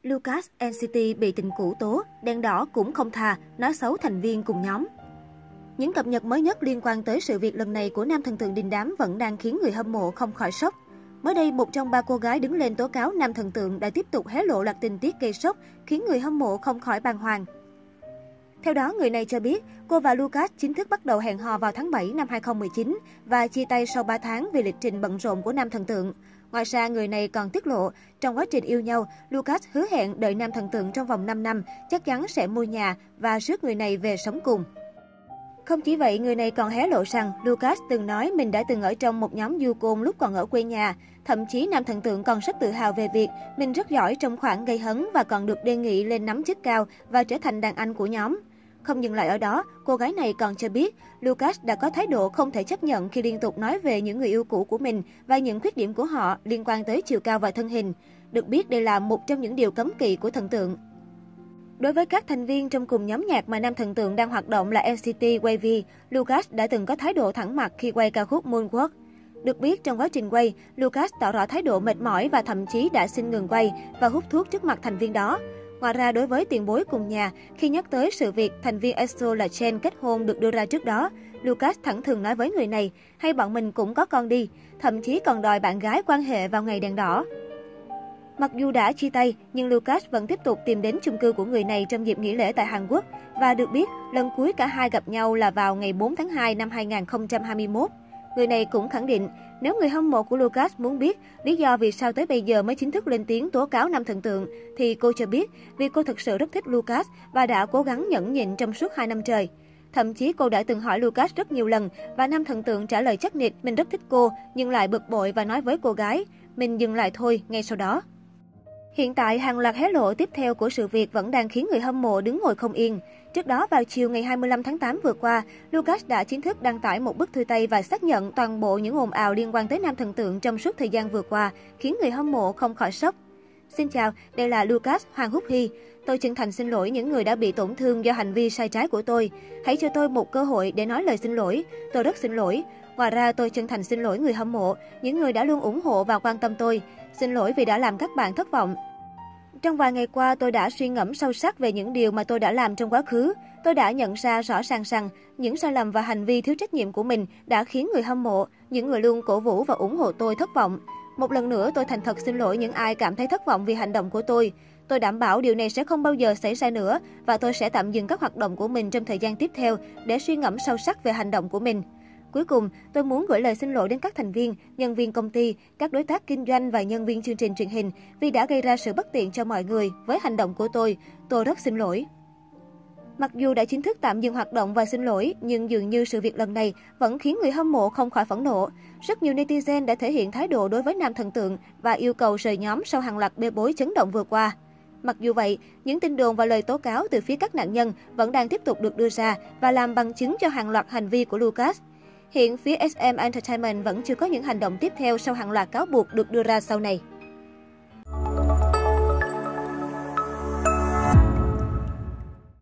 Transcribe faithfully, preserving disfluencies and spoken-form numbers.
Lucas en xê tê bị tình cũ tố, đèn đỏ cũng không tha, nói xấu thành viên cùng nhóm. Những cập nhật mới nhất liên quan tới sự việc lần này của nam thần tượng đình đám vẫn đang khiến người hâm mộ không khỏi sốc. Mới đây, một trong ba cô gái đứng lên tố cáo nam thần tượng đã tiếp tục hé lộ loạt tình tiết gây sốc, khiến người hâm mộ không khỏi bàng hoàng. Theo đó, người này cho biết cô và Lucas chính thức bắt đầu hẹn hò vào tháng bảy năm hai không một chín và chia tay sau ba tháng vì lịch trình bận rộn của nam thần tượng. Ngoài ra, người này còn tiết lộ, trong quá trình yêu nhau, Lucas hứa hẹn đợi nam thần tượng trong vòng năm năm, chắc chắn sẽ mua nhà và rước người này về sống cùng. Không chỉ vậy, người này còn hé lộ rằng Lucas từng nói mình đã từng ở trong một nhóm du côn lúc còn ở quê nhà. Thậm chí nam thần tượng còn rất tự hào về việc mình rất giỏi trong khoản gây hấn và còn được đề nghị lên nắm chức cao và trở thành đàn anh của nhóm. Không dừng lại ở đó, cô gái này còn cho biết Lucas đã có thái độ không thể chấp nhận khi liên tục nói về những người yêu cũ của mình và những khuyết điểm của họ liên quan tới chiều cao và thân hình. Được biết đây là một trong những điều cấm kỵ của thần tượng. Đối với các thành viên trong cùng nhóm nhạc mà nam thần tượng đang hoạt động là en xê tê Wavy, Lucas đã từng có thái độ thẳng mặt khi quay ca khúc Moonwalk. Được biết, trong quá trình quay, Lucas tỏ rõ thái độ mệt mỏi và thậm chí đã xin ngừng quay và hút thuốc trước mặt thành viên đó. Ngoài ra, đối với tiền bối cùng nhà, khi nhắc tới sự việc thành viên e ét o là Chen kết hôn được đưa ra trước đó, Lucas thẳng thừng nói với người này, hay bọn mình cũng có con đi, thậm chí còn đòi bạn gái quan hệ vào ngày đèn đỏ. Mặc dù đã chia tay, nhưng Lucas vẫn tiếp tục tìm đến chung cư của người này trong dịp nghỉ lễ tại Hàn Quốc. Và được biết, lần cuối cả hai gặp nhau là vào ngày bốn tháng hai năm hai nghìn không trăm hai mươi mốt. Người này cũng khẳng định, nếu người hâm mộ của Lucas muốn biết lý do vì sao tới bây giờ mới chính thức lên tiếng tố cáo nam thần tượng, thì cô cho biết vì cô thực sự rất thích Lucas và đã cố gắng nhẫn nhịn trong suốt hai năm trời. Thậm chí cô đã từng hỏi Lucas rất nhiều lần và nam thần tượng trả lời chắc nịch mình rất thích cô nhưng lại bực bội và nói với cô gái, mình dừng lại thôi ngay sau đó. Hiện tại, hàng loạt hé lộ tiếp theo của sự việc vẫn đang khiến người hâm mộ đứng ngồi không yên. Trước đó, vào chiều ngày hai mươi lăm tháng tám vừa qua, Lucas đã chính thức đăng tải một bức thư tay và xác nhận toàn bộ những ồn ào liên quan tới nam thần tượng trong suốt thời gian vừa qua, khiến người hâm mộ không khỏi sốc. Xin chào, đây là Lucas Hoàng Húc Hy. Tôi chân thành xin lỗi những người đã bị tổn thương do hành vi sai trái của tôi. Hãy cho tôi một cơ hội để nói lời xin lỗi. Tôi rất xin lỗi. Ngoài ra, tôi chân thành xin lỗi người hâm mộ, những người đã luôn ủng hộ và quan tâm tôi. Xin lỗi vì đã làm các bạn thất vọng. Trong vài ngày qua, tôi đã suy ngẫm sâu sắc về những điều mà tôi đã làm trong quá khứ. Tôi đã nhận ra rõ ràng rằng những sai lầm và hành vi thiếu trách nhiệm của mình đã khiến người hâm mộ, những người luôn cổ vũ và ủng hộ tôi thất vọng. Một lần nữa, tôi thành thật xin lỗi những ai cảm thấy thất vọng vì hành động của tôi. Tôi đảm bảo điều này sẽ không bao giờ xảy ra nữa và tôi sẽ tạm dừng các hoạt động của mình trong thời gian tiếp theo để suy ngẫm sâu sắc về hành động của mình. Cuối cùng, tôi muốn gửi lời xin lỗi đến các thành viên, nhân viên công ty, các đối tác kinh doanh và nhân viên chương trình truyền hình vì đã gây ra sự bất tiện cho mọi người với hành động của tôi. Tôi rất xin lỗi. Mặc dù đã chính thức tạm dừng hoạt động và xin lỗi, nhưng dường như sự việc lần này vẫn khiến người hâm mộ không khỏi phẫn nộ. Rất nhiều netizen đã thể hiện thái độ đối với nam thần tượng và yêu cầu rời nhóm sau hàng loạt bê bối chấn động vừa qua. Mặc dù vậy, những tin đồn và lời tố cáo từ phía các nạn nhân vẫn đang tiếp tục được đưa ra và làm bằng chứng cho hàng loạt hành vi của Lucas. Hiện phía ét em Entertainment vẫn chưa có những hành động tiếp theo sau hàng loạt cáo buộc được đưa ra sau này.